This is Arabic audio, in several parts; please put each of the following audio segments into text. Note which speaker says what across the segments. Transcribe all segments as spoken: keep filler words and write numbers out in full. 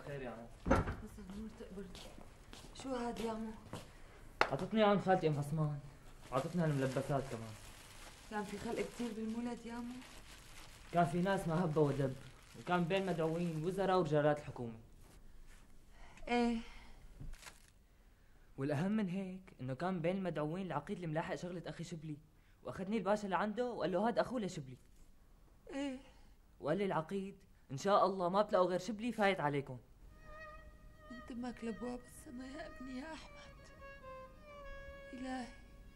Speaker 1: خير يا عمو.
Speaker 2: بس النور تقبر. شو هاد يا عمو؟
Speaker 1: عطتني عن خالتي ام عثمان، عطتني هالملبسات كمان.
Speaker 2: كان في خلق كثير بالمولد يا عمو؟
Speaker 1: كان في ناس ما هبه ودب، وكان بين مدعوين وزراء ورجالات الحكومه.
Speaker 2: ايه.
Speaker 1: والاهم من هيك انه كان بين المدعوين العقيد اللي ملاحق شغله اخي شبلي، واخذني الباشا لعنده وقال له هاد اخوه لشبلي.
Speaker 2: ايه.
Speaker 1: وقال لي العقيد ان شاء الله ما بتلاقوا غير شبلي فايت عليكم.
Speaker 2: من تمك لابواب السما يا ابني يا احمد. الهي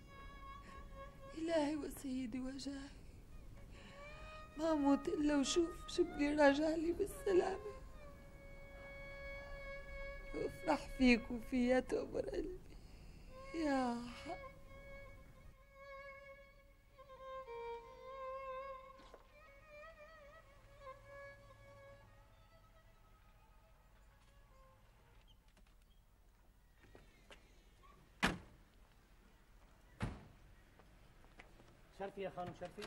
Speaker 2: الهي وسيدي وجاهي، ما موت الا وشوف شبلي راجع لي بالسلامه، وافرح فيك وفي يا تؤمر قلبي يا حق.
Speaker 3: شرفي يا خانم شرفي.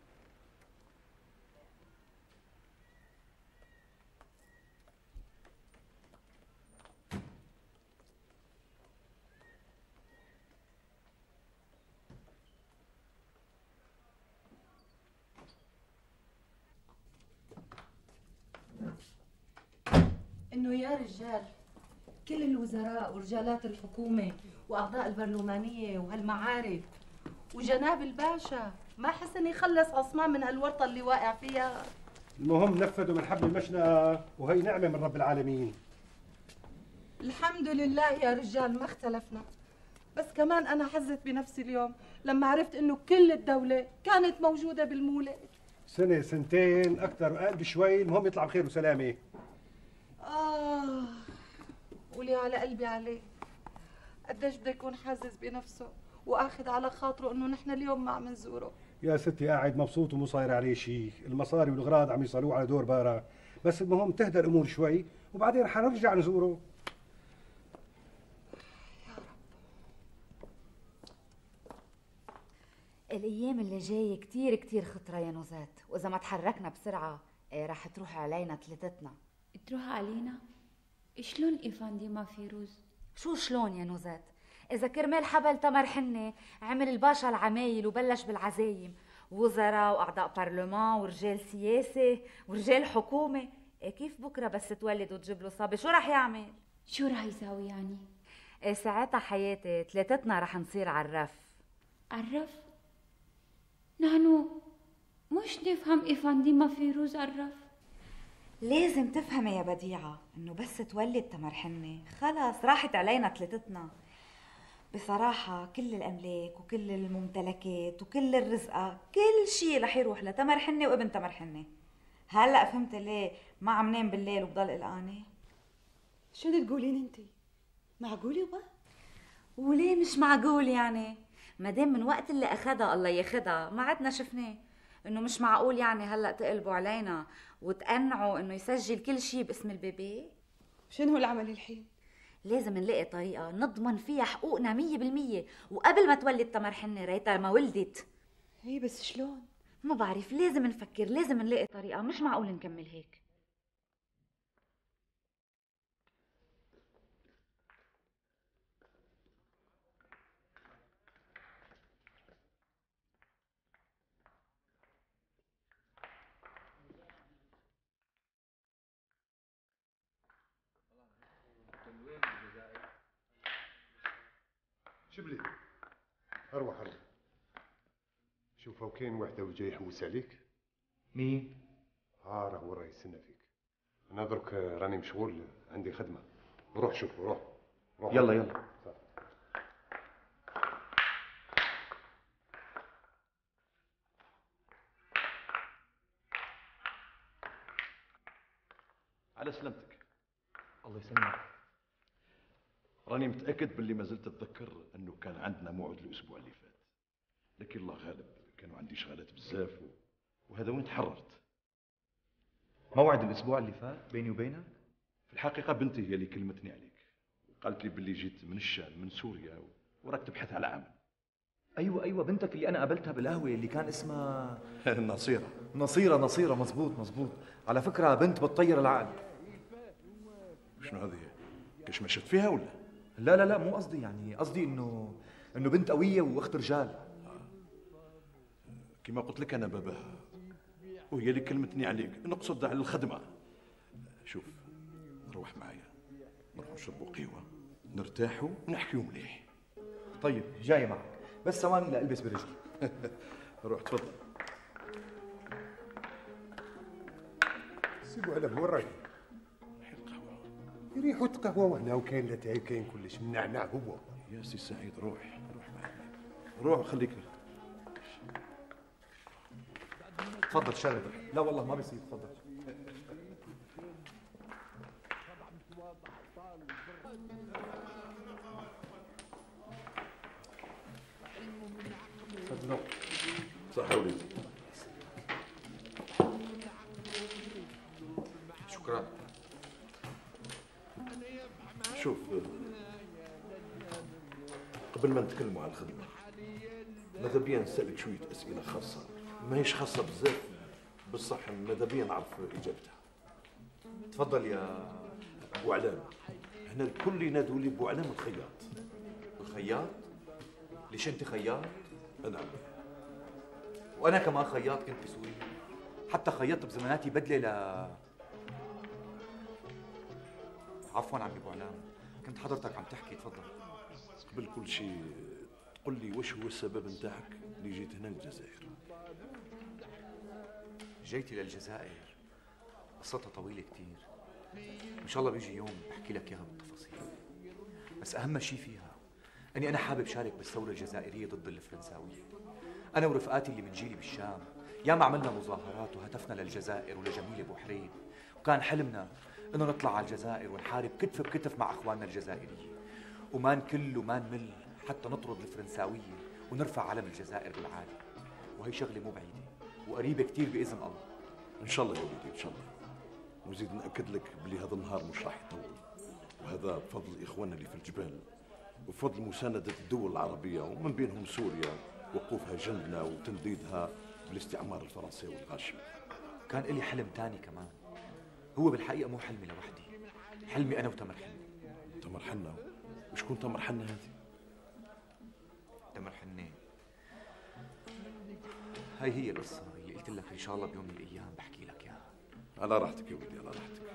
Speaker 4: انه يا رجال كل الوزراء ورجالات الحكومة واعضاء البرلمانية وهالمعارف وجناب الباشا ما حسن يخلص عثمان من هالورطة اللي واقع فيها.
Speaker 5: المهم نفذوا من حبل المشنقة، وهي نعمة من رب العالمين.
Speaker 4: الحمد لله يا رجال ما اختلفنا، بس كمان انا حزت بنفسي اليوم لما عرفت انه كل الدولة كانت موجودة بالمولد.
Speaker 5: سنة سنتين أكثر أقل بشوي، المهم يطلع بخير وسلامة.
Speaker 4: آه قولي على قلبي عليه، قديش بده يكون حازز بنفسه واخذ على خاطره انه نحن اليوم ما عم نزوره.
Speaker 5: يا ستي قاعد مبسوط ومو صاير عليه شيء، المصاري والأغراض عم يصلوه على دور بارا، بس المهم تهدى الأمور شوي وبعدين حنرجع نزوره.
Speaker 4: يا رب.
Speaker 6: الايام اللي جايه كتير كتير خطره يا نوزات، واذا ما تحركنا بسرعه ايه رح تروح علينا ثلاثتنا.
Speaker 7: تروح علينا؟ شلون افنديما فيروز؟
Speaker 6: شو شلون يا نوزات؟ اذا كرمال حبل تمر حنه عمل الباشا العمايل وبلش بالعزايم، وزراء واعضاء برلمان ورجال سياسه ورجال حكومه، إيه كيف بكره بس تولد وتجيب له صبي شو رح يعمل؟
Speaker 7: شو رح يساوي يعني؟
Speaker 6: إيه ساعتها حياتي ثلاثتنا رح نصير عرف.
Speaker 7: عرف؟ نحن مش نفهم افنديما فيروز عرف.
Speaker 6: لازم تفهمي يا بديعة انه بس تولد تمر حنة خلاص راحت علينا ثلاثتنا. بصراحة كل الاملاك وكل الممتلكات وكل الرزقة كل شيء رح يروح لتمر حنة وابن تمر حنة. هلا فهمت ليه ما عم نام بالليل وبضل قلقانة؟
Speaker 4: شو بدك تقولين انت؟ معقول يابا؟
Speaker 6: وليه مش معقول يعني؟ ما دام من وقت اللي اخدها الله ياخدها ما عدنا شفناه، انه مش معقول يعني هلا تقلبوا علينا وتقنعوا انه يسجل كل شيء باسم البيبي؟
Speaker 4: شنو هو العمل الحين؟
Speaker 6: لازم نلاقي طريقة نضمن فيها حقوقنا مية بالمية وقبل ما تولد تمر حنة ريتها ما ولدت.
Speaker 4: هي بس شلون؟
Speaker 6: ما بعرف، لازم نفكر، لازم نلاقي طريقة، مش معقول نكمل هيك.
Speaker 5: شبلي اروح اروح شوف فوكين وحده وجاي يحوس عليك.
Speaker 3: مين؟
Speaker 5: ها راهو رئيس فيك. انا درك راني مشغول عندي خدمه. روح شوف روح, روح.
Speaker 3: يلا يلا.
Speaker 8: على سلامتك.
Speaker 3: الله يسلمك.
Speaker 8: راني متأكد باللي ما زلت أتذكر أنه كان عندنا موعد الأسبوع اللي فات، لكن الله غالب كانوا عندي شغلات بزاف و... وهذا وين تحررت.
Speaker 3: موعد الأسبوع اللي فات بيني وبينك؟
Speaker 8: في الحقيقة بنتي هي اللي كلمتني عليك وقالت لي باللي جيت من الشام من سوريا و... وراك تبحث على عمل.
Speaker 3: أيوة أيوة بنتك اللي أنا قابلتها بالقهوة اللي كان اسمها
Speaker 8: نصيرة.
Speaker 3: نصيرة نصيرة مزبوط مزبوط. على فكرة بنت بتطير العقل.
Speaker 8: شنو هذه؟ كشمشت فيها ولا؟
Speaker 3: لا لا لا مو قصدي، يعني قصدي انه انه بنت قويه واخت رجال.
Speaker 8: كما قلت لك انا باباها، وهي اللي كلمتني عليك، نقصد على الخدمه. شوف، روح معايا، نروح نشربوا قهوه، نرتاحوا ونحكيوا مليح.
Speaker 3: طيب جاي معك، بس ثواني لالبس برجلي.
Speaker 8: روح تفضل.
Speaker 5: سيبوا على وين رايح؟ ريحة قهوة وهنا وكاين لاتاي وكاين كلش منعنع هو.
Speaker 8: يا سي سعيد روح روح معايا، روح وخليك.
Speaker 3: تفضل شرب. لا والله ما بيصير، تفضل.
Speaker 5: تفضلوا.
Speaker 8: صح وليدي.
Speaker 3: شكرا.
Speaker 8: شوف، قبل ما نتكلموا على الخدمة ماذا بيا نسألك شوية أسئلة خاصة، ما هيش خاصة بزاف، بالصح ماذا بيا نعرف إجابتها.
Speaker 3: تفضل يا
Speaker 8: أبو علام. هنا الكل ينادوا لي أبو علام الخياط.
Speaker 3: الخياط؟ ليش أنت خياط؟
Speaker 8: نعم.
Speaker 3: وأنا كمان خياط، كنت بسوريا، حتى خيطت بزماناتي بدلة ل عفوا عمي ابو علام، كنت حضرتك عم تحكي. تفضل.
Speaker 8: قبل كل شيء قل لي وش هو السبب نتاعك اللي جيت هنا للجزائر؟
Speaker 3: جيتي للجزائر قصتها طويلة كتير، ان شاء الله بيجي يوم بحكي لك اياها بالتفاصيل، بس اهم شيء فيها اني انا حابب شارك بالثورة الجزائرية ضد الفرنساوية. انا ورفقاتي اللي من جيلي بالشام ياما عملنا مظاهرات وهتفنا للجزائر ولجميل ابو حريب، وكان حلمنا انه نطلع على الجزائر ونحارب كتف بكتف مع اخواننا الجزائريين، وما نكل وما نمل حتى نطرد الفرنساويه ونرفع علم الجزائر بالعالي. وهي شغله مو بعيده وقريبه كثير باذن الله.
Speaker 8: ان شاء الله يا وليدي ان شاء الله. ونزيد ناكد لك بلي هذا النهار مش راح يطول، وهذا بفضل اخواننا اللي في الجبال وبفضل مسانده الدول العربيه ومن بينهم سوريا وقوفها جنبنا وتنديدها بالاستعمار الفرنسي والغاشم.
Speaker 3: كان لي حلم ثاني كمان، هو بالحقيقة مو حلمي لوحدي، حلمي أنا وتمر حنة.
Speaker 8: تمر حنة؟ وشكون تمر حنة هذه؟
Speaker 3: تمر حنة هاي هي القصة اللي قلت لك إن شاء الله بيوم من الأيام بحكي لك إياها.
Speaker 8: على راحتك يا ولدي على راحتك.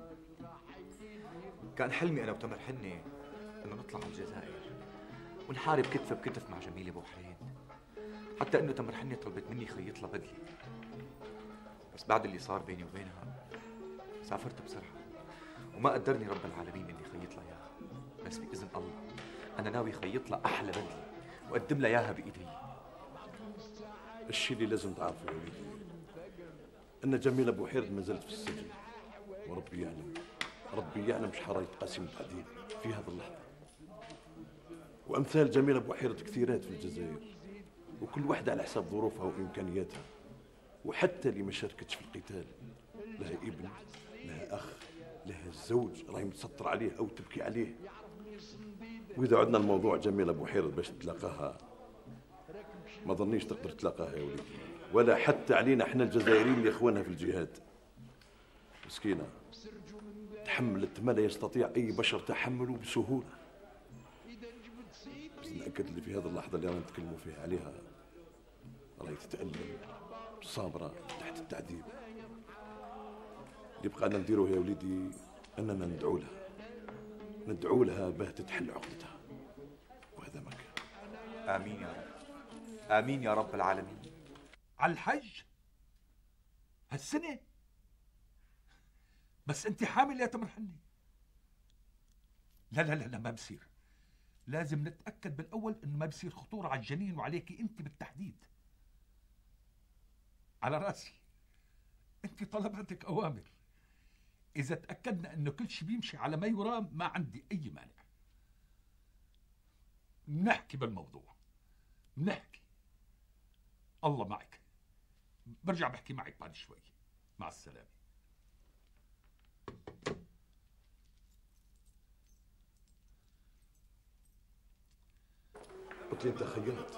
Speaker 3: كان حلمي أنا وتمر حنة إنه نطلع على الجزائر ونحارب كتف بكتف مع جميل أبو حريد، حتى إنه تمر حنة طلبت مني خيط لها بدلة، بس بعد اللي صار بيني وبينها سافرت بسرعة وما قدرني رب العالمين اني خيط لها اياها، بس باذن الله انا ناوي خيط لها احلى بدله واقدم لها اياها بايدي.
Speaker 8: الشيء اللي لازم تعرفه يا وليدي ان جميل ابو حريد ما زالت في السجن، وربي يعلم ربي يعلم ايش حرا يتقاسم بعدين في هذه اللحظه. وامثال جميل ابو حريد كثيرات في الجزائر، وكل واحده على حساب ظروفها وامكانياتها، وحتى اللي ما شاركتش في القتال لها ابن لها اخ لها الزوج راهي متسطر عليه او تبكي عليه. واذا عدنا الموضوع جميل ابو حريد باش تلاقاها ما ظنيش تقدر تلاقاها يا وليدي، ولا حتى علينا احنا الجزائريين اللي اخوانها في الجهاد. مسكينه تحملت ما لا يستطيع اي بشر تحمله بسهوله. بس ناكد اللي في هذه اللحظه اللي رانا نتكلموا فيها عليها راهي تتالم صابره تحت التعذيب. اللي بقى لنا نديروه يا وليدي اننا ندعو لها ندعو لها باه تتحل عقدتها، وهذا ما كان.
Speaker 3: امين يا رب، امين يا رب العالمين.
Speaker 9: على الحج هالسنه؟ بس انت حامل يا تمر حنة؟ لا لا لا لا ما بصير، لازم نتاكد بالاول انه ما بصير خطوره على الجنين وعليكي انت بالتحديد. على راسي، انت طلباتك اوامر. اذا تاكدنا انه كل شيء بيمشي على ما يرام ما عندي اي مانع. نحكي بالموضوع، نحكي. الله معك. برجع بحكي معك بعد شوي. مع السلامه.
Speaker 8: قلت لي انت خياط؟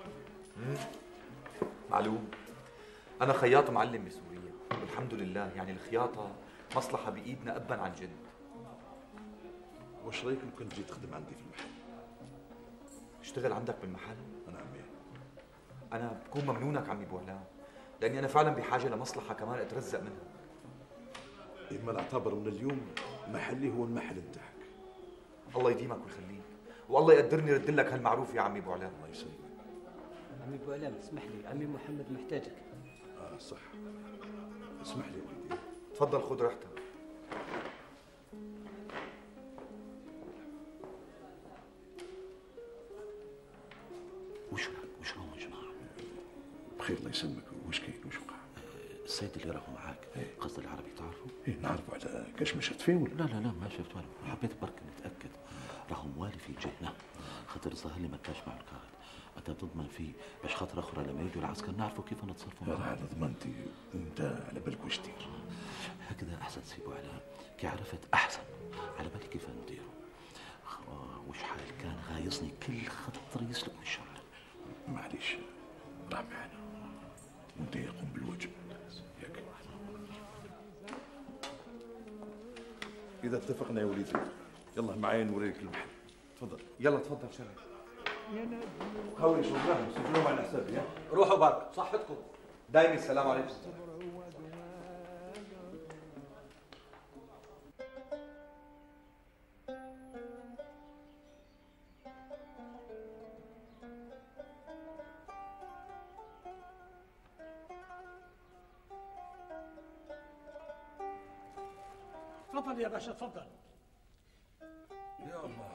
Speaker 3: معلوم، انا خياط معلم بسوريا والحمد لله، يعني الخياطه مصلحه بايدنا ابا عن جد.
Speaker 8: واش رايك لو كان تجي تخدم عندي في المحل؟
Speaker 3: اشتغل عندك بالمحل؟
Speaker 8: نعم.
Speaker 3: انا بكون ممنونك عمي ابو علام، لاني انا فعلا بحاجه لمصلحه كمان اترزق منها.
Speaker 8: اما اعتبر من اليوم محلي هو المحل نتاعك.
Speaker 3: الله يديمك ويخليك، والله يقدرني رد لك هالمعروف يا عمي ابو علام.
Speaker 8: الله يسلمك.
Speaker 10: عمي ابو علام اسمح لي، عمي محمد محتاجك.
Speaker 8: اه صح، اسمح لي يا وليدي.
Speaker 3: تفضل خذ راحتك.
Speaker 11: وش وش راهم يا جماعه؟
Speaker 8: بخير الله يسلمك. وش كاين وش وقع؟
Speaker 11: السيد اللي راهو معاك قصد العربي تعرفه؟
Speaker 8: ايه نعرفه. على كاش ما شفت فيه ولا؟
Speaker 11: لا لا لا ما شفت ولا، حبيت برك نتاكد. راهو موالي في جهنا، خاطر الظاهر لي ما كاش مع الكارد. انت تضمن فيه باش خاطر اخرى لما يجوا العسكر نعرفوا كيف نتصرفوا معاه.
Speaker 8: لا على ضمانتي. انت على بالك واش دير؟
Speaker 11: هكذا احسن سي ابو علاء، كي عرفت احسن على بالك كيف نديروا. وش حال كان غايصني كل خطر يسلك من الشر.
Speaker 8: معليش راه معنا وانت يقوم بالواجب ياك. اذا اتفقنا يا وليدي يلا معايا نوريك المحل. تفضل.
Speaker 3: يلا تفضل شرف.
Speaker 8: خاوي شوفناهم سجلوهم على حسابي. ها
Speaker 3: روحوا برك صحتكم. دايما السلام عليكم.
Speaker 12: تفضل يا باشا تفضل.
Speaker 9: يا الله،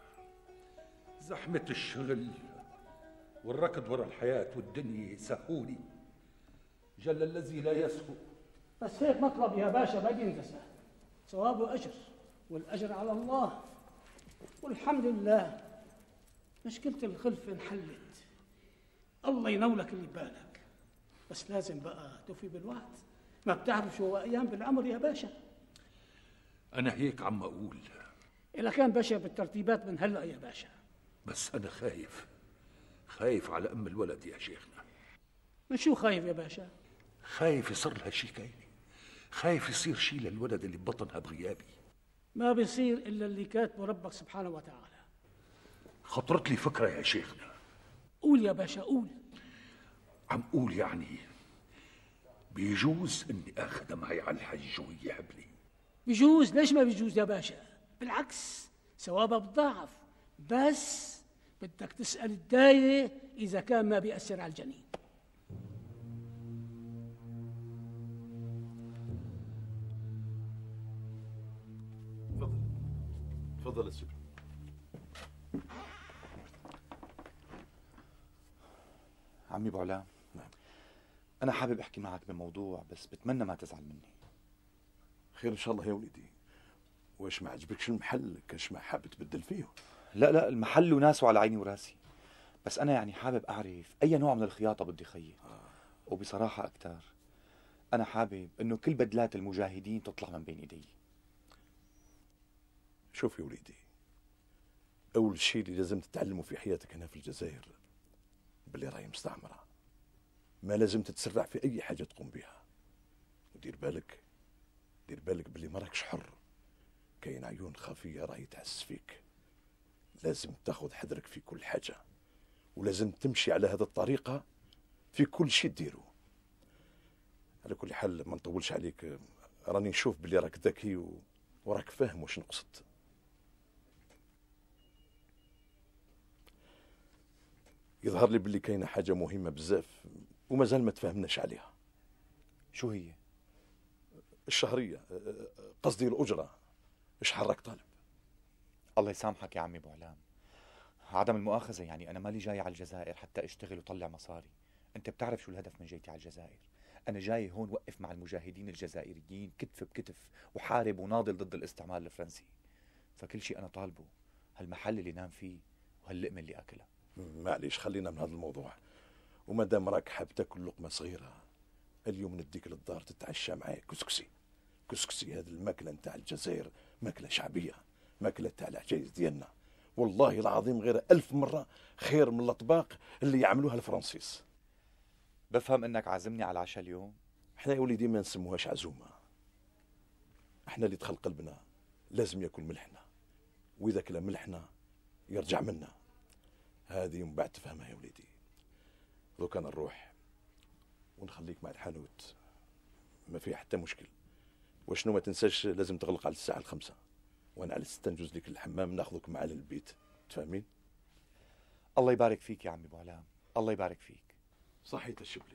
Speaker 9: زحمة الشغل والركض ورا الحياة والدنيا يسهوني، جل الذي لا يسهو.
Speaker 12: بس هيك مطلب يا باشا ما بينقسى، ثوابه أجر والأجر على الله. والحمد لله مشكلة الخلف انحلت، الله ينولك اللي ببالك. بس لازم بقى توفي بالوقت، ما بتعرف شو أيام بالعمر يا باشا.
Speaker 9: أنا هيك عم أقول.
Speaker 12: إذا كان باشا بالترتيبات من هلأ يا باشا.
Speaker 9: بس أنا خايف، خايف على أم الولد يا شيخنا.
Speaker 12: من شو خايف يا باشا؟
Speaker 9: خايف يصير لها شي كاينة، خايف يصير شي للولد اللي ببطنها بغيابي.
Speaker 12: ما بيصير إلا اللي كاتبه ربك سبحانه وتعالى.
Speaker 9: خطرت لي فكرة يا شيخنا.
Speaker 12: قول يا باشا قول.
Speaker 9: عم قول يعني بيجوز إني آخذها معي على الحج وهي حبلي.
Speaker 12: بيجوز، ليش ما بيجوز يا باشا؟ بالعكس ثوابها بتضاعف، بس بدك تسأل الداية إذا كان ما بيأثر على الجنين.
Speaker 8: تفضل تفضل يا سيدي.
Speaker 3: عمي ابو علام.
Speaker 8: نعم.
Speaker 3: انا حابب احكي معك بموضوع، بس بتمنى ما تزعل مني.
Speaker 8: خير ان شاء الله يا وليدي. واش ما عجبكش المحل؟ كاش ما حابب تبدل فيه؟
Speaker 3: لا لا المحل وناسه على عيني وراسي، بس انا يعني حابب اعرف اي نوع من الخياطه بدي خيط. آه. وبصراحه اكثر انا حابب انه كل بدلات المجاهدين تطلع من بين ايدي.
Speaker 8: شوف يا وليدي، اول شيء اللي لازم تتعلمه في حياتك هنا في الجزائر باللي راهي مستعمره، ما لازم تتسرع في اي حاجه تقوم بها. ودير بالك دير بالك باللي ما راكش حر، كاين عيون خفيه راهي تعس فيك. لازم تاخذ حذرك في كل حاجه، ولازم تمشي على هذه الطريقه في كل شيء تديره. على كل حال ما نطولش عليك، راني نشوف باللي راك ذكي و... وراك فاهم واش نقصد. يظهر لي باللي كاينه حاجه مهمه بزاف ومازال ما تفهمناش عليها.
Speaker 3: شو هي؟
Speaker 8: الشهريه، قصدي الاجره. ايش حرك طالب؟
Speaker 3: الله يسامحك يا عمي ابو علام، عدم المؤاخذه يعني انا مالي جاي على الجزائر حتى اشتغل وطلع مصاري. انت بتعرف شو الهدف من جيتي على الجزائر. انا جاي هون وقف مع المجاهدين الجزائريين كتف بكتف وحارب وناضل ضد الاستعمار الفرنسي. فكل شيء انا طالبه هالمحل اللي نام فيه وهاللقمه اللي اكلها.
Speaker 8: معليش خلينا من هذا الموضوع، وما دام راك حاب تاكل لقمه صغيره، اليوم نديك للدار تتعشى معايا كسكسي. كسكسي هذه الماكله نتاع الجزائر، ماكله شعبيه، ماكله تاع العجايز ديالنا، والله العظيم غير ألف مره خير من الاطباق اللي يعملوها الفرنسيس.
Speaker 3: بفهم انك عازمني على العشاء اليوم.
Speaker 8: احنا يا وليدي ما نسموهاش عزومه، احنا اللي دخل قلبنا لازم ياكل ملحنا، واذا كلا ملحنا يرجع منا. هذه من بعد تفهمها يا وليدي. لو كان نروح ونخليك مع الحانوت ما في حتى مشكل. وشنو ما تنساش لازم تغلق على الساعه الخمسة، وانا على الستة نجوز لك الحمام ناخذك معنا للبيت. تفهمين؟
Speaker 3: الله يبارك فيك يا عمي ابو علام، الله يبارك فيك.
Speaker 8: صحيت الشبلي.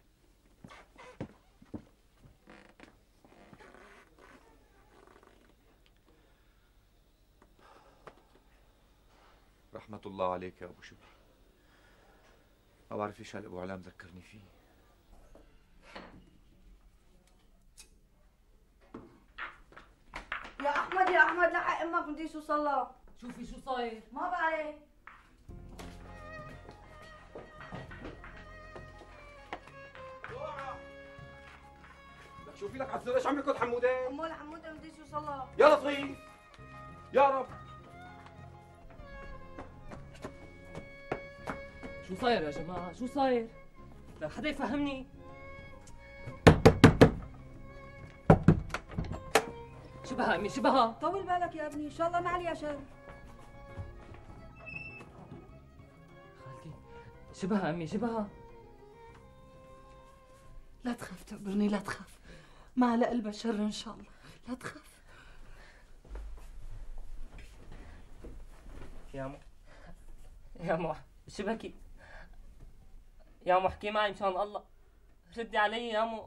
Speaker 3: رحمة الله عليك يا ابو شبلي. ما بعرف ايش هالابو علام ذكرني فيه.
Speaker 13: يا احمد يا احمد لحق امك بدي شو صار.
Speaker 1: شوفي شو صاير.
Speaker 13: ما بعرف.
Speaker 14: لك شوفي لك عزيزة ايش عملكوا حموده؟
Speaker 13: امال حموده بدي شو صار.
Speaker 14: يا لطيف يا رب.
Speaker 1: شو صاير يا جماعة؟ شو صاير؟ لا حدا يفهمني. شبهها امي شبهها.
Speaker 13: طول بالك يا ابني ان شاء الله ما عليها شر.
Speaker 1: خالتي شبهها امي شبهها.
Speaker 4: لا تخاف تقبرني لا تخاف، ما على قلبها شر ان شاء الله، لا تخاف.
Speaker 1: يا مو يا مو شبكي يا مو احكي معي مشان الله، ردي علي يا مو.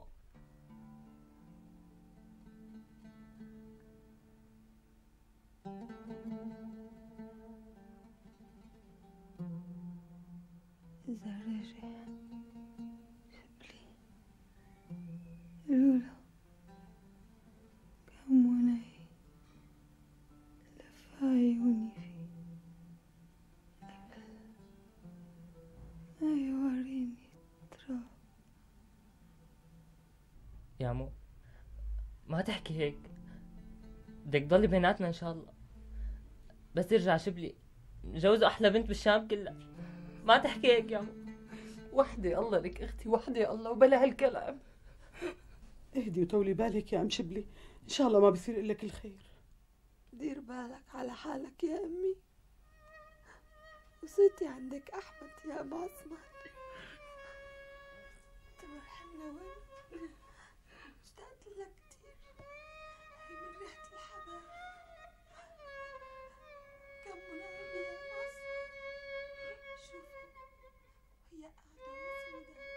Speaker 2: إذا رجع شبلي لولا كم وناي لف عيوني فيه قبل ما يوريني التراب.
Speaker 1: يا مو ما تحكي هيك، بدك تضلي بيناتنا ان شاء الله. بس يرجع شبلي جوزه احلى بنت بالشام كلها، ما تحكي هيك يا مو.
Speaker 4: وحدي الله لك اختي، وحدي الله وبلا هالكلام. اهدي وطولي بالك يا ام شبلي، ان شاء الله ما بصير لك الخير.
Speaker 2: دير بالك على حالك يا امي، وصيتي عندك احمد يا ابو عثمان. تمرحنا وين؟ اشتقت لك كتير، هي من ريحة الحبايب. كم منعمة يا ابو عثمان، شوفوا هي قاعدة مسودة.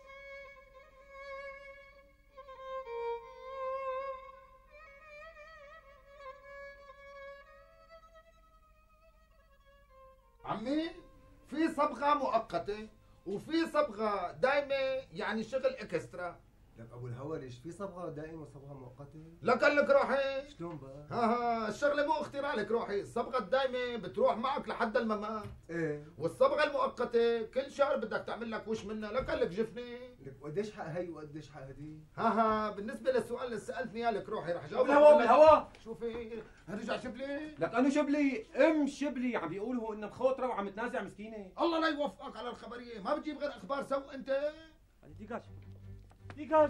Speaker 15: عمي في صبغة مؤقتة وفي صبغة دايمة، يعني شغل اكسترا.
Speaker 16: لك ابو الهوى ليش في صبغه دائمه وصبغه مؤقته؟
Speaker 15: لك لك روحي
Speaker 16: شلون بقى؟
Speaker 15: ها ها الشغله مو اختراع لك روحي. الصبغه الدايمه بتروح معك لحد الممات.
Speaker 16: ايه
Speaker 15: والصبغه المؤقته كل شهر بدك تعمل لك وش منها. لك لك جفني.
Speaker 16: لك وقديش حق هي وقديش حق هدي؟
Speaker 15: ها ها بالنسبه للسؤال اللي سالتني اياه لك روحي رح جاوبك.
Speaker 14: بالهوا بالهوا.
Speaker 15: شوفي رجع شبلي.
Speaker 14: لك انو شبلي ام شبلي عم بيقولوا انها مخوطره وعم تنازع مسكينه.
Speaker 15: الله لا يوفقك على الخبريه، ما بتجيب غير اخبار سوء انت.
Speaker 14: ديكاج ديكاج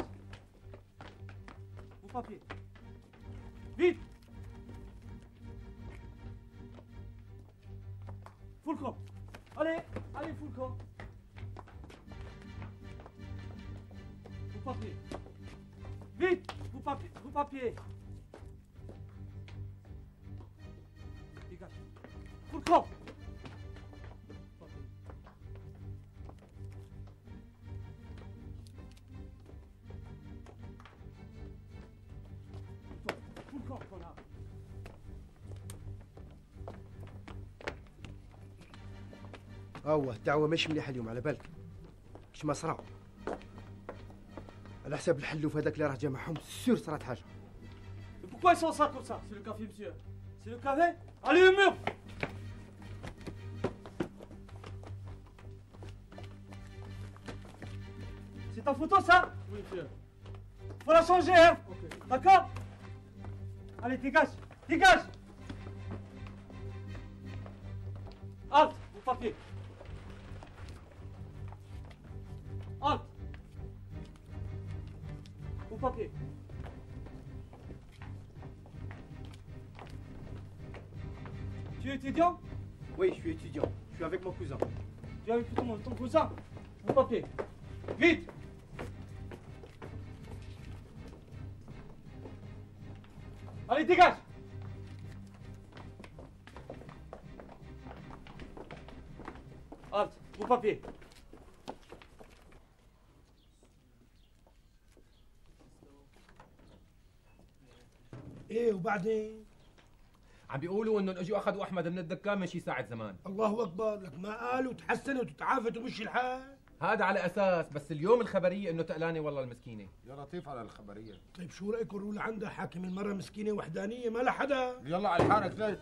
Speaker 14: Mon papier. Vite. Full camp. Allez, allez, full camp. Vos papiers. Vite, vos papiers, vos papiers. Dégage. Full camp.
Speaker 16: اوه الدعوة مش مليحة اليوم على بالك. ايش ما صرا؟ على حساب الحلوف هذاك اللي راه جا معهم سير صرات حاجة.
Speaker 14: Pourquoi ils sont ça comme ça? C'est le café, monsieur. C'est le café? Allez, le mur! C'est ta photo, ça? Oui, monsieur. Faut la changer, hein? Ok. D'accord? Allez, dégage! Dégage! Halte, vos papiers. Halte. Vos papiers. Tu es étudiant?
Speaker 16: Oui, je suis étudiant. Je suis avec mon cousin.
Speaker 14: Tu es avec ton, ton cousin? Vos papiers. Vite! Allez, dégage! Halt, vos papiers.
Speaker 16: ايه وبعدين؟
Speaker 17: عم بيقولوا انهم اجوا اخذوا احمد من الدكان من شي ساعة زمان.
Speaker 16: الله اكبر، لك ما قالوا تحسنت وتعافت ومشي الحال؟
Speaker 17: هذا على اساس بس اليوم الخبرية انه تقلانة والله المسكينة.
Speaker 15: يا لطيف على الخبرية.
Speaker 16: طيب شو رايكم نروح لعندها؟ حاكم المرة مسكينة وحدانية ما لها حدا.
Speaker 15: يلا على حالك زي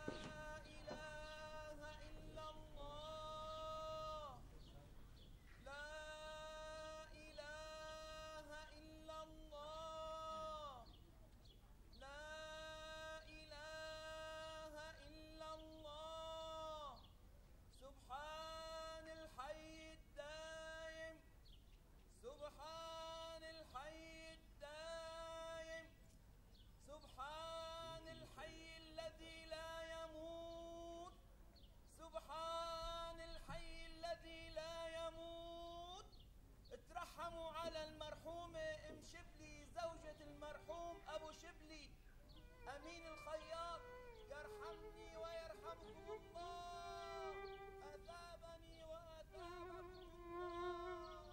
Speaker 18: على المرحومة ام شبلي زوجة المرحوم ابو شبلي امين الخياط، يرحمني ويرحمكم الله، اثابني واثابكم الله.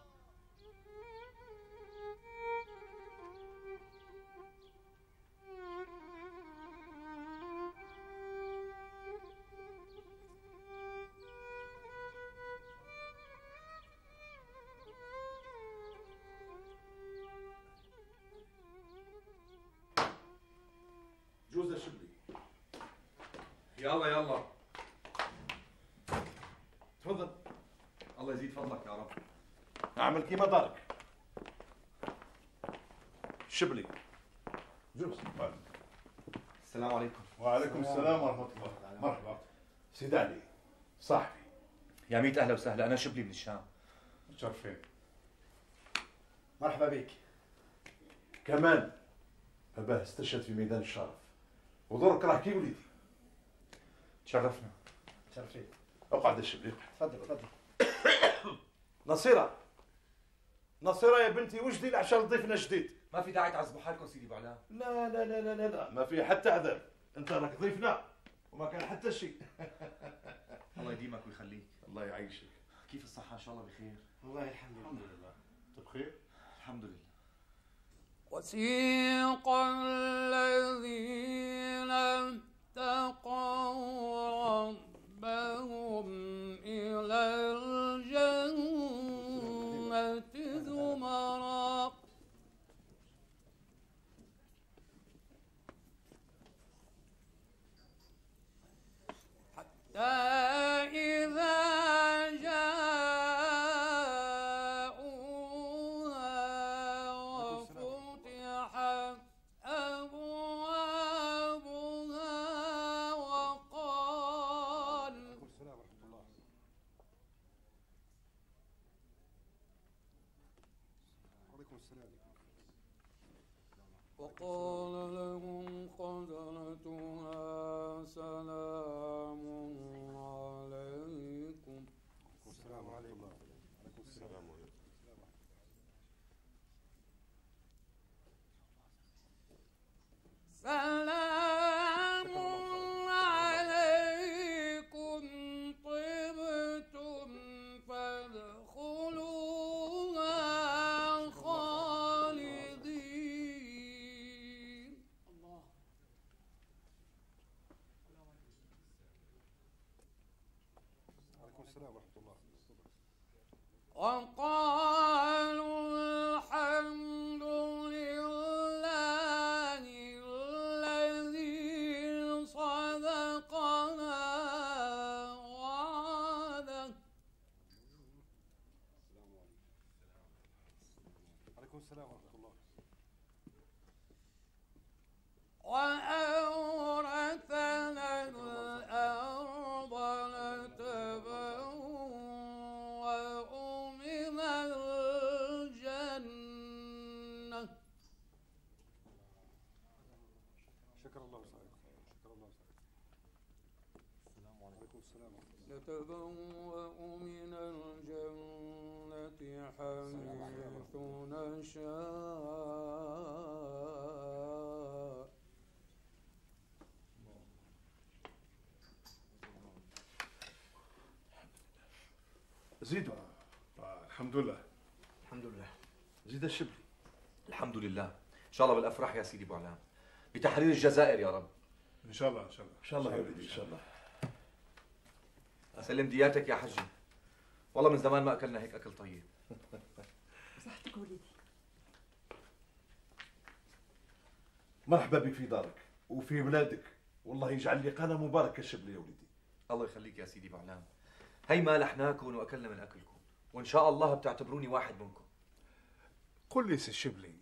Speaker 8: جوز شبلي.
Speaker 3: يلا يلا
Speaker 8: تفضل.
Speaker 3: الله يزيد فضلك يا رب.
Speaker 8: اعمل كيما دارك. شبلي. جوز.
Speaker 3: السلام عليكم.
Speaker 8: وعليكم السلام ورحمة الله. مرحبا. سيد علي صاحبي.
Speaker 3: يا ميت اهلا وسهلا، انا شبلي من الشام.
Speaker 8: متشرفين.
Speaker 16: مرحبا بك.
Speaker 8: كمان أباه استشهد في ميدان الشرف ودورك راح كي وليدي.
Speaker 3: تشرفنا.
Speaker 16: تشرفين.
Speaker 8: اقعد يا شبلي.
Speaker 16: تفضل تفضل.
Speaker 8: نصيرة نصيرة يا بنتي وجدي عشان ضيفنا جديد.
Speaker 3: ما في داعي تعذبوا حالكم سيدي ابو علاء.
Speaker 8: لا لا لا لا لا لا ما في حتى عذاب، انت راك ضيفنا وما كان حتى شيء.
Speaker 3: الله يديمك ويخليك.
Speaker 8: الله يعيشك.
Speaker 3: كيف الصحة؟ ان شاء الله بخير.
Speaker 16: والله الحمد لله.
Speaker 8: الحمد لله. انت بخير؟
Speaker 3: الحمد لله.
Speaker 18: وسيق الذين اتقوا ربهم إلى الجنة زمرا حتى إذا وقال لهم خزنتها سلام عليكم.
Speaker 8: السلام عليكم. وعليكم السلام عليكم.
Speaker 18: سلام عليكم طبتم فادخلوها خالدين. الله.
Speaker 5: وعليكم السلام ورحمة الله.
Speaker 18: وقالوا الحمد لله الذي صدقنا وعده.
Speaker 5: وعليكم السلام ورحمة الله.
Speaker 18: وأورثنا الأرض نتبوأ من الجنة.
Speaker 5: شكر الله سعيك. شكر الله سعيك.
Speaker 18: نتبوأ من الجنة حيث نشاء.
Speaker 8: زيدوا.
Speaker 3: آه الحمد لله.
Speaker 8: الحمد لله. زيد الشبلي.
Speaker 3: الحمد لله. ان شاء الله بالافراح يا سيدي ابو علام، بتحرير الجزائر يا رب.
Speaker 8: ان شاء الله ان شاء الله ان شاء الله يا ولدي ان شاء الله.
Speaker 3: اسلم دياتك يا حجي، والله من زمان ما اكلنا هيك اكل طيب.
Speaker 13: صحتك ولدي.
Speaker 8: مرحبا بك في دارك وفي بلادك، والله يجعل لي قناه مباركه الشبلي يا ولدي.
Speaker 3: الله يخليك يا سيدي ابو علام، هي ما لحناكم واكلنا من اكلكم، وان شاء الله بتعتبروني واحد منكم.
Speaker 19: قل لي سي الشبلي،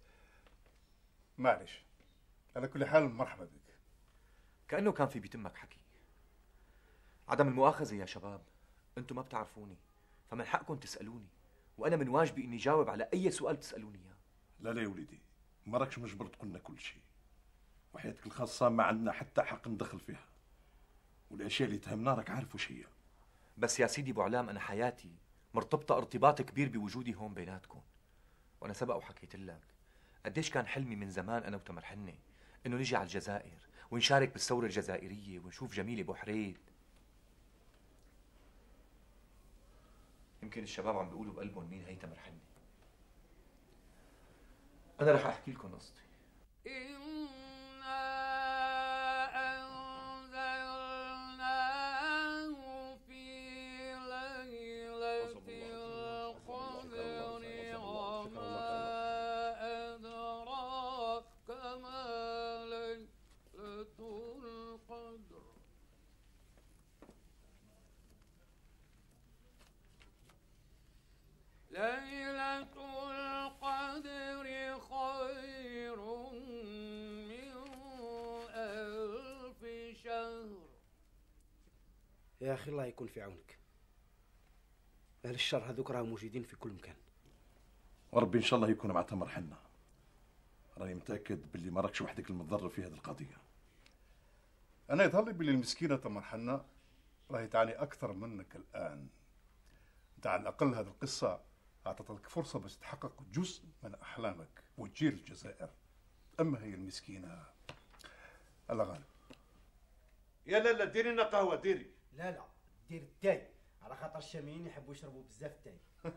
Speaker 19: معلش على كل حال مرحبا بك.
Speaker 3: كأنه كان في بيتمك حكي. عدم المؤاخذة يا شباب، انتم ما بتعرفوني، فمن حقكم تسألوني، وأنا من واجبي إني جاوب على أي سؤال تسألوني إياه.
Speaker 8: لا لا يا وليدي، ما راكش مجبر تقولنا كل شيء، وحياتك الخاصة ما عندنا حتى حق ندخل فيها، والأشياء اللي تهمنا راك عارف وش هي.
Speaker 3: بس يا سيدي أبو علام، أنا حياتي مرتبطة ارتباط كبير بوجودي هون بيناتكم، وأنا سبق وحكيت لك قديش كان حلمي من زمان أنا وتمر حنة إنه نجي على الجزائر ونشارك بالثورة الجزائرية ونشوف جميلة أبو حريد. يمكن الشباب عم بيقولوا بقلبهم مين هي تمر حنة. أنا رح أحكي لكم قصتي.
Speaker 18: ليلة القدر خير من ألف شهر.
Speaker 16: يا أخي الله يكون في عونك، أهل الشر هذوك راهم موجودين في كل مكان.
Speaker 8: وربي إن شاء الله يكون مع تمر حنة، راني متأكد باللي ما راكش وحدك المتضرر في هذه القضية.
Speaker 19: أنا يظهر لي باللي المسكينة تمر حنة راهي تعاني أكثر منك الآن. أنت على الأقل هذه القصة أعطت لك فرصة بس تحقق جزء من أحلامك وتجي الجزائر. أما هي المسكينة الله غالب.
Speaker 8: يا لا لا ديري لنا قهوة ديري.
Speaker 16: لا لا دير التاي، على خاطر الشاميين يحبوا يشربوا بزاف التاي.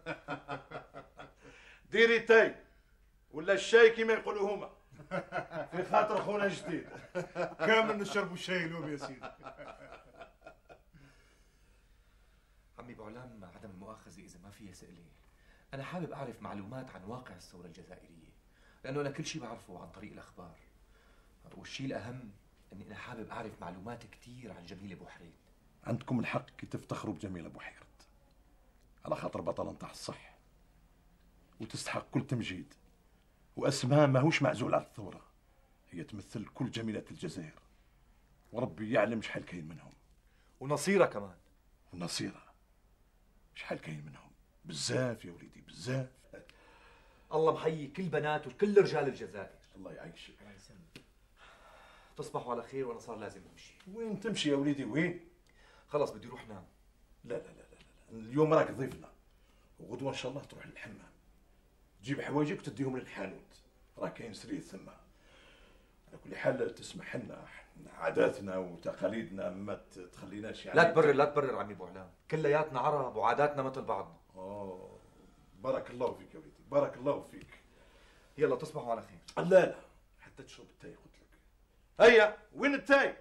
Speaker 8: ديري تاي ولا الشاي كما يقولوا هما، في خاطر خونا جديد.
Speaker 19: كامل نشربوا الشاي اليوم يا سيدي.
Speaker 3: عمي ابو علام، عدم المؤاخذة إذا ما في سئلة، أنا حابب أعرف معلومات عن واقع الثورة الجزائرية، لأنه أنا كل شيء بعرفه عن طريق الأخبار، والشيء الأهم إني أنا حابب أعرف معلومات كثير عن جميل أبو حريد.
Speaker 8: عندكم الحق كي تفتخروا بجميل أبو حريد، على خاطر بطل نتاع الصح وتستحق كل تمجيد، وأسماء ماهوش معزول على الثورة، هي تمثل كل جميلات الجزائر، وربي يعلم شحال كاين منهم.
Speaker 3: ونصيرة كمان.
Speaker 8: ونصيرة شحال كاين منهم؟ بزاف يا وليدي بزاف.
Speaker 3: الله محيي كل بنات وكل رجال الجزائر.
Speaker 8: الله يعيشك.
Speaker 3: تصبحوا على خير، وانا صار لازم امشي.
Speaker 8: وين تمشي يا وليدي وين؟
Speaker 3: خلص بدي اروح نام.
Speaker 8: لا لا لا لا, لا. اليوم راك ضيفنا، وغدوه ان شاء الله تروح للحمام، تجيب حوايجك وتديهم للحانوت، راه كاين سرير ثم. على كل حال تسمح لنا عاداتنا وتقاليدنا ما تخليناش يعني.
Speaker 3: لا تبرر لا تبرر عمي ابو علام، كلياتنا عرب وعاداتنا مثل بعض.
Speaker 8: اوه بارك الله فيك يا وليدي، بارك الله فيك.
Speaker 3: يلا تصبحوا على خير.
Speaker 8: لا لا حتى تشرب التاي قلت لك. هيا وين التاي؟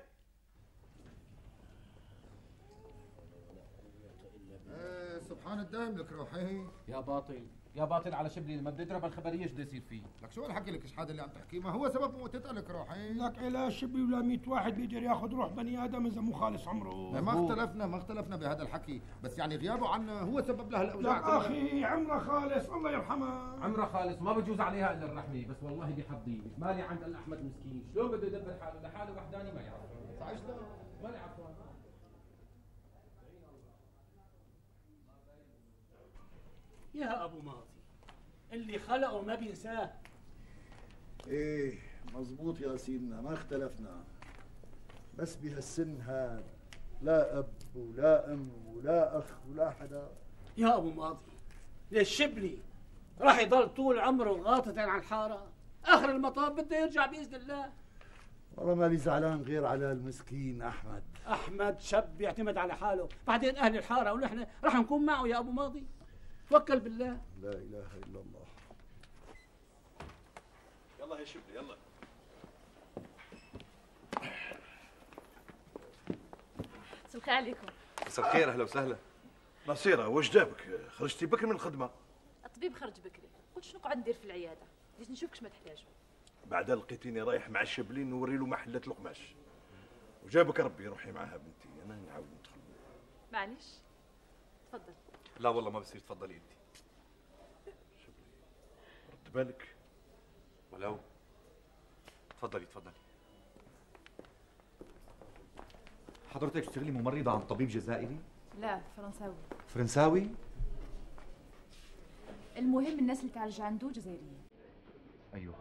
Speaker 15: ايه سبحان الدايم لك روحي.
Speaker 17: يا باطل يا باطل على شبلي، لما بدي اضرب الخبريه ايش بده يصير فيه؟
Speaker 15: لك شو الحكي لك ايش هذا اللي عم تحكيه؟ ما هو سبب موتتها لك روحي.
Speaker 14: لك علاج شبلي ولا مئة واحد بيقدر ياخذ روح بني ادم اذا مو خالص عمره.
Speaker 15: ما اختلفنا ما اختلفنا بهذا الحكي، بس يعني غيابه عنا هو سبب لها الاوجاع.
Speaker 14: لك اخي عمره خالص الله يرحمها.
Speaker 17: عمره خالص ما بجوز عليها الا الرحمه، بس والله دي حظي مش مالي عند الاحمد مسكين، شلون بده يدبر حاله لحاله وحداني ما يعرف.
Speaker 15: صحيح
Speaker 17: ولا عفوا.
Speaker 12: يا ابو ماضي اللي خلقه ما بينساه.
Speaker 20: ايه مزبوط يا سيدنا، ما اختلفنا، بس بهالسن هاد لا اب ولا ام ولا اخ ولا حدا.
Speaker 12: يا ابو ماضي ليش شبلي راح يضل طول عمره غاطة على الحاره، اخر المطاف بده يرجع باذن الله.
Speaker 20: والله مالي زعلان غير على المسكين احمد.
Speaker 12: احمد شاب يعتمد على حاله، بعدين اهل الحاره ونحن راح نكون معه يا ابو ماضي. توكل بالله.
Speaker 20: لا اله الا الله.
Speaker 8: يلا يا شبلي يلا.
Speaker 21: مساء الخير عليكم.
Speaker 8: مساء الخير، اهلا وسهلا. نصيرة وش جابك؟ خرجتي بكري من الخدمة؟
Speaker 21: الطبيب خرج بكري، قلت شنو نقعد ندير في العياده؟ جيت نشوفك ما تحتاجوا.
Speaker 8: بعدها لقيتيني رايح مع الشبلين نوري له محلات القماش. وجابك ربي روحي معها بنتي، انا نعاود ندخل.
Speaker 21: معليش تفضل.
Speaker 3: لا والله ما بصير، تفضلي انت.
Speaker 8: رد بالك.
Speaker 3: ولو. تفضلي تفضلي. حضرتك تشتغلي ممرضة عند طبيب جزائري؟
Speaker 21: لا فرنساوي.
Speaker 3: فرنساوي؟
Speaker 21: المهم الناس اللي تعالج عنده جزائريين.
Speaker 3: ايوه.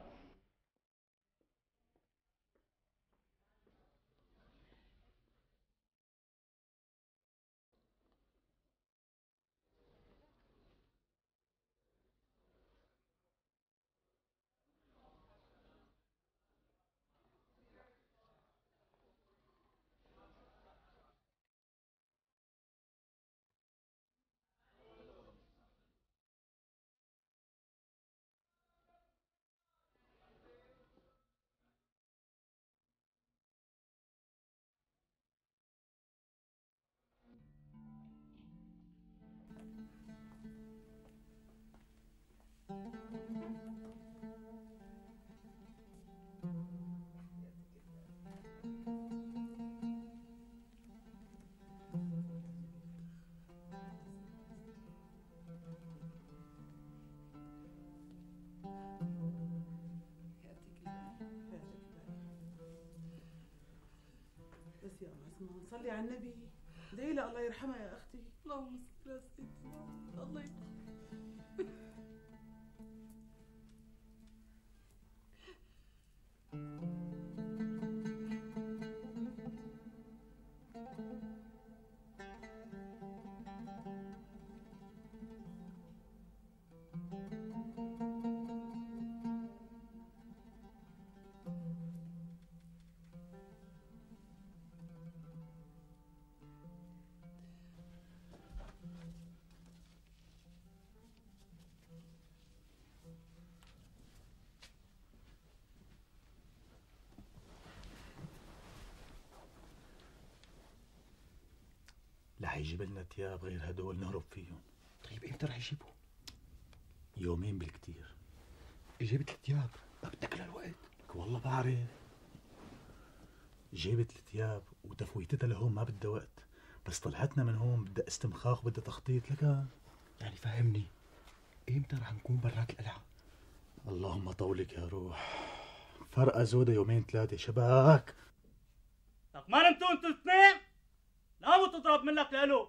Speaker 2: بس يا ام عثمان صلي على النبي، ادعي لها الله يرحمها يا اختي. اللهم صل على سيدنا الله يرحمها.
Speaker 11: لا حيجيب لنا ثياب غير هدول نهرب فيهم.
Speaker 3: طيب امتى رح يجيبوا؟
Speaker 11: يومين بالكثير.
Speaker 3: جبت الثياب ما بدك للوقت؟
Speaker 11: لك والله بعرف. جبت الثياب وتفويتتها لهون ما بدها وقت، بس طلعتنا من هون بدها استمخاخ وبدها تخطيط. لك
Speaker 3: يعني فهمني امتى رح نكون برات القلعه؟
Speaker 11: اللهم طولك يا روح، فرقه زوده يومين ثلاثه شباك.
Speaker 14: لك ما نمتوا انتوا الاثنين؟ لا تضرب منك لالو.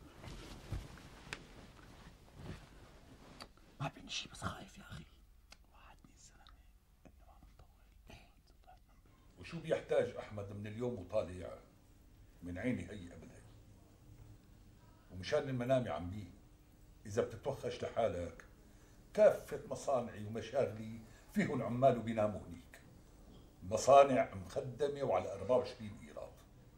Speaker 11: ما بيني شيء بس خايف يا اخي. وعدني الزلمه انه ما بنطول.
Speaker 9: وشو بيحتاج احمد من اليوم وطالع من عيني هي قبل هي. ومشان المنام عمي اذا بتتوخش لحالك كافه مصانعي ومشاغلي فيهم عمال وبيناموا هنيك. مصانع مخدمه وعلى أربعة وعشرين قيراط.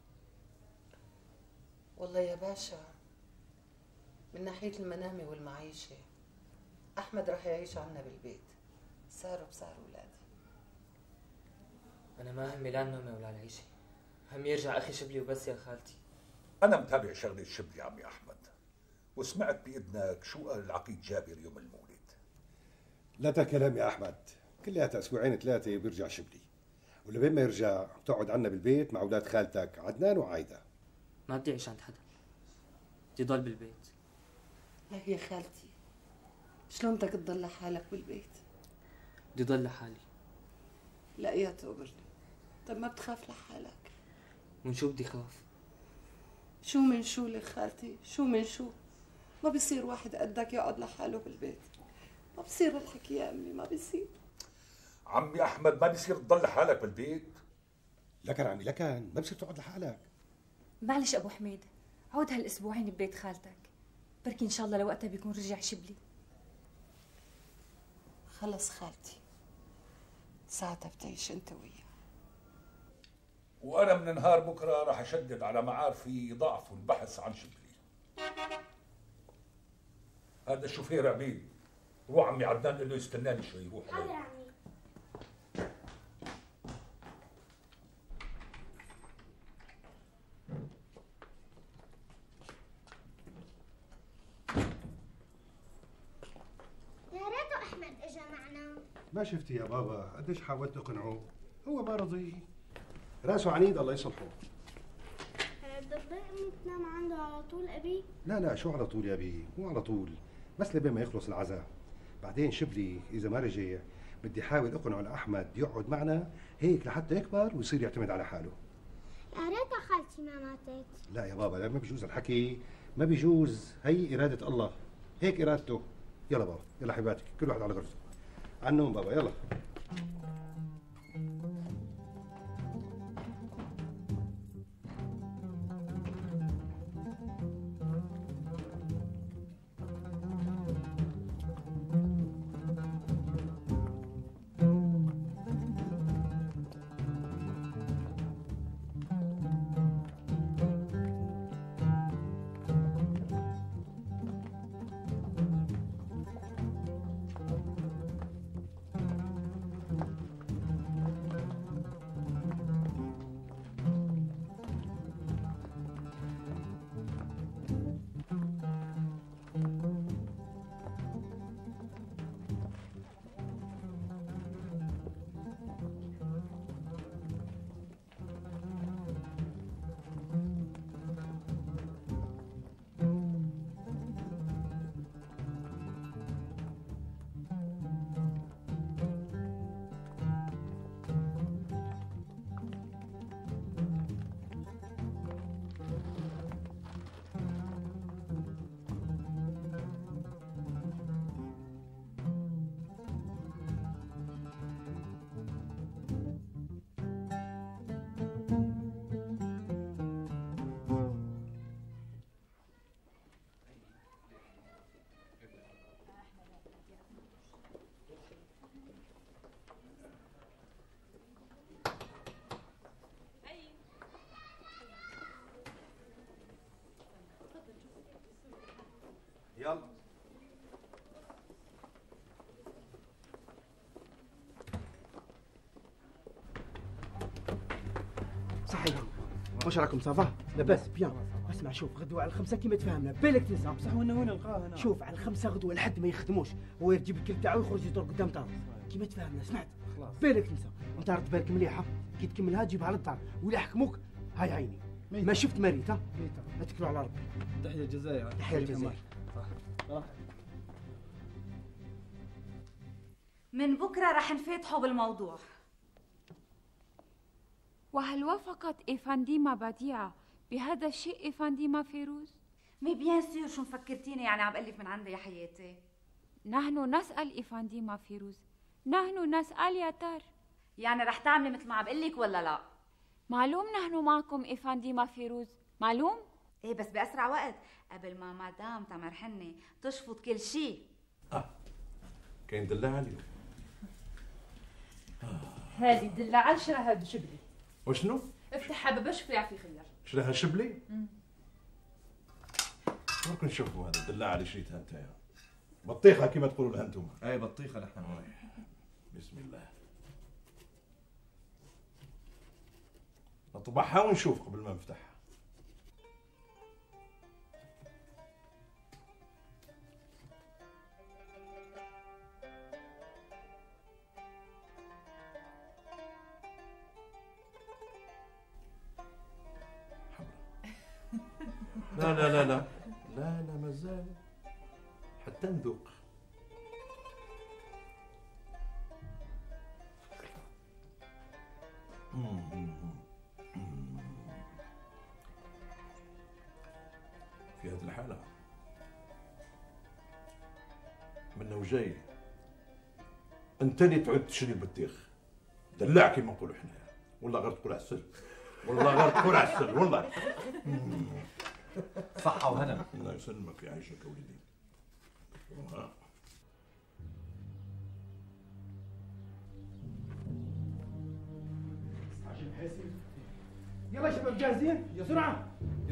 Speaker 4: والله يا باشا من ناحية المنامة والمعيشة أحمد رح يعيش عنا بالبيت، صاروا بصار ولادي.
Speaker 1: أنا ما همي لا النومة ولا العيشة، هم يرجع أخي شبلي وبس يا خالتي.
Speaker 9: أنا متابع شغلة شبلي عمي أحمد، وسمعت بإذنك شو قال العقيد جابر يوم المولد.
Speaker 5: لا كلام يا أحمد، كلياتها أسبوعين ثلاثة بيرجع شبلي، ولبين ما يرجع بتقعد عنا بالبيت مع أولاد خالتك عدنان وعايدة.
Speaker 1: ما بدي أعيش عند حدا، بدي ضل بالبيت.
Speaker 4: لك يا خالتي شلون بدك تضل لحالك بالبيت؟
Speaker 1: بدي ضل لحالي.
Speaker 4: لا يا توبرني، طب ما بتخاف لحالك؟
Speaker 1: من شو بدي خاف؟
Speaker 4: شو من شو لك خالتي؟ شو من شو؟ ما بيصير واحد قدك يقعد لحاله بالبيت، ما بصير الحكي يا أمي، ما بصير.
Speaker 9: عمي أحمد ما بصير تضل لحالك بالبيت؟
Speaker 5: لكن عمي لكن ما بصير تقعد لحالك.
Speaker 7: معلش ابو حميد، عود هالاسبوعين ببيت خالتك، بركي ان شاء الله لوقتها بيكون رجع شبلي.
Speaker 4: خلص خالتي، ساعتها بتعيش انت وياه.
Speaker 9: وانا من نهار بكره راح اشدد على معارفي يضاعفوا البحث عن شبلي. هذا الشوفير عبيد، روح عمي عدنان قل له يستناني شوي. روح
Speaker 22: حاضر يا عمي. يا ريته احمد اجى معنا.
Speaker 5: ما شفتي يا بابا قديش حاولت اقنعه، هو ما رضي، راسه عنيد الله يصلحه.
Speaker 22: بتضايق امي تنام عنده على طول ابي؟
Speaker 5: لا لا شو على طول يا بي، مو على طول، بس لبين ما يخلص العزاء. بعدين شبلي اذا ما رجع بدي احاول اقنعه لاحمد يقعد معنا هيك لحتى يكبر ويصير يعتمد على حاله.
Speaker 22: يا ريت خالتي ما ماتت.
Speaker 5: لا يا بابا لا، ما بيجوز الحكي، ما بيجوز، هي إرادة الله، هيك إرادته. يلا بابا يلا حبيباتك كل واحد على غرفته. على النوم بابا يلا. يلا
Speaker 16: صحيح واش راكم صافا؟ لاباس بيان. اسمع شوف غدوه على الخمسه كيما تفاهمنا بالك تنسى.
Speaker 14: بصح وين وين نلقاه هنا؟
Speaker 16: شوف على الخمسه غدوه لحد ما يخدموش هو يجيب الكل تاعو ويخرج يضرب قدام دار كيما تفاهمنا. سمعت؟
Speaker 14: خلاص
Speaker 16: بالك تنسى. انت رد بالك مليحه كي تكملها تجيبها للدار ولا يحكموك هاي عيني ميتا. ما شفت مريت ها؟ اتكلوا على ربي.
Speaker 14: تحية الجزائر.
Speaker 16: تحية الجزائر.
Speaker 14: صح.
Speaker 6: من بكره رح نفتحوا بالموضوع.
Speaker 23: وهل وافقت إفنديما بديعة بهذا الشيء إفنديما فيروز؟
Speaker 6: مي بيان سور، شو مفكرتيني يعني عم بقلك من عندي يا حياتي؟
Speaker 23: نحن نسأل إفنديما فيروز، نحن نسأل يا تار.
Speaker 6: يعني رح تعملي مثل ما عم بقلك ولا لا؟
Speaker 23: معلوم نحن معكم إفنديما فيروز، معلوم؟
Speaker 6: ايه بس بأسرع وقت قبل ما مدام تمر حنة تشفط كل شيء.
Speaker 8: اه كاين دلال
Speaker 21: هذه دلال شراها بشبلي.
Speaker 8: وشنو؟
Speaker 21: افتحها بابا شوف يعطي خير.
Speaker 8: شراها شبلي؟ ممكن نشوفوا هذا الدلاعه اللي شريتها انت يا بطيخه كما تقولوا لها انتم.
Speaker 11: اي بطيخه نحن.
Speaker 8: بسم الله نطبعها ونشوف قبل ما نفتحها. لا لا لا لا لا لا مازال حتى نذوق. في هذه الحالة منه وجاي انت اللي تعود تشري البطيخ دلع كيما نقولوا حنا، والله غير تقول عسل، والله غير تقول عسل والله.
Speaker 10: صحة وهنا.
Speaker 8: الله يسلمك يعيشك يا ولدي.
Speaker 16: يلا يا شباب جاهزين؟ بسرعة.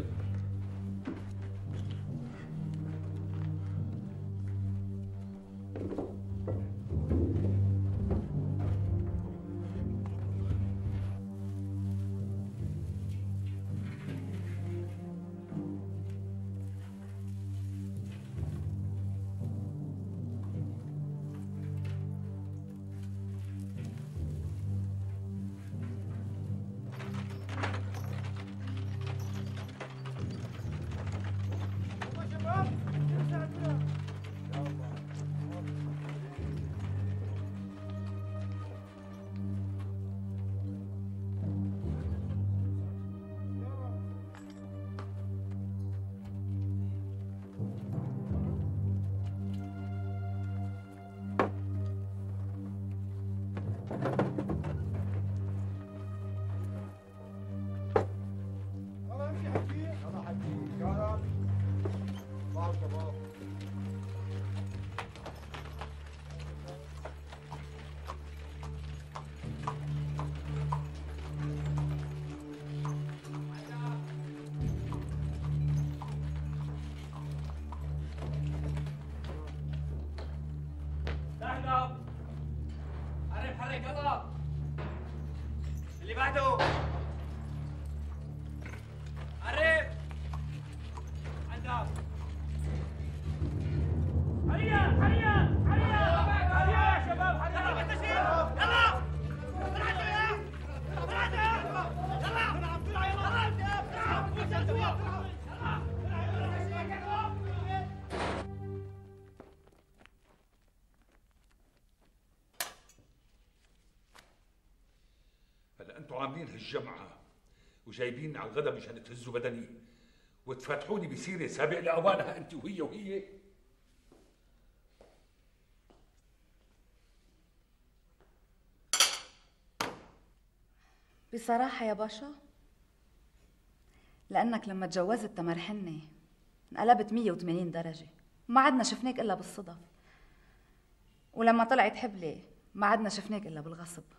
Speaker 10: اللي بعده قرب عندك هيا هيا هيا هيا يا شباب هيا يلا بسرعة
Speaker 9: هلا انتوا عاملين هالجمعة وجايبين على الغدا مشان تهزوا بدني وتفتحوني بسيرة سابق لأوانها انت وهي وهي.
Speaker 6: بصراحة يا باشا لأنك لما تجوزت تمرحني انقلبت مية وثمانين درجة وما عدنا شفناك إلا بالصدف، ولما طلعت حبلة ما عدنا شفناك إلا بالغصب.